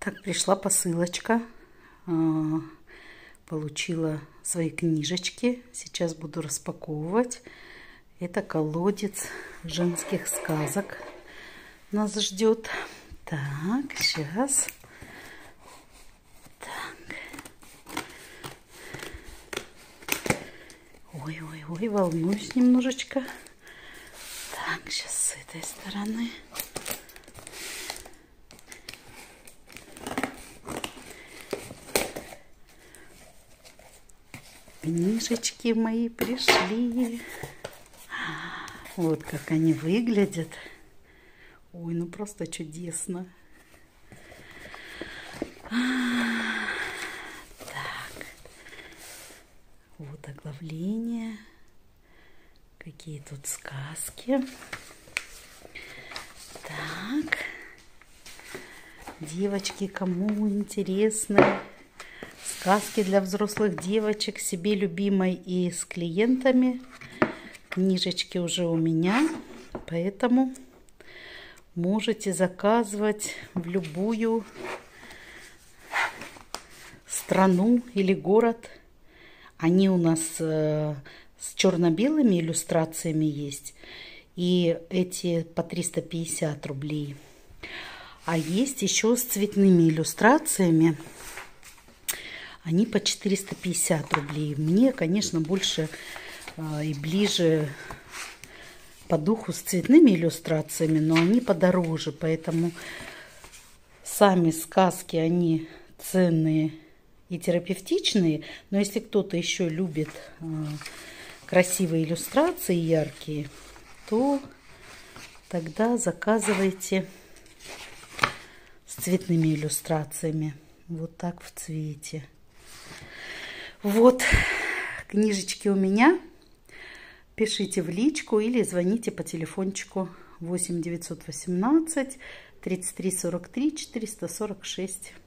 Так, пришла посылочка. Получила свои книжечки. Сейчас буду распаковывать. Это колодец женских сказок нас ждет. Так, сейчас. Так. Ой, волнуюсь немножечко. Так, сейчас с этой стороны. Книжечки мои пришли. Вот как они выглядят. Ой, ну просто чудесно. Так. Вот оглавление. Какие тут сказки. Так. Девочки, кому интересны сказки для взрослых девочек, себе любимой и с клиентами. Книжечки уже у меня, поэтому можете заказывать в любую страну или город. Они у нас с черно-белыми иллюстрациями есть. И эти по 350 рублей. А есть еще с цветными иллюстрациями. Они по 450 рублей. Мне, конечно, больше и ближе по духу с цветными иллюстрациями, но они подороже. Поэтому сами сказки, они ценные и терапевтичные. Но если кто-то еще любит красивые иллюстрации, яркие, то тогда заказывайте с цветными иллюстрациями. Вот так в цвете. Вот книжечки у меня. Пишите в личку или звоните по телефончику 8 918 33 43 446.